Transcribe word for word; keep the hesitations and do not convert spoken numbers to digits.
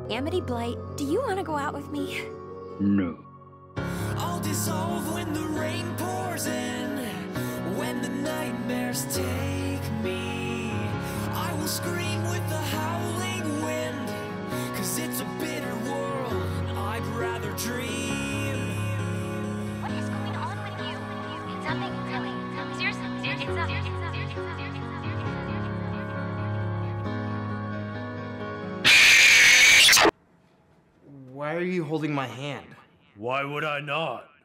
Amity Blight, do you want to go out with me? No. I'll dissolve when the rain pours in, when the nightmares take me. I will scream with the howling wind, cause it's a bitter world and I'd rather dream. What is going on with you? It's something silly. Seriously, seriously, it's up. Why are you holding my hand? Why would I not?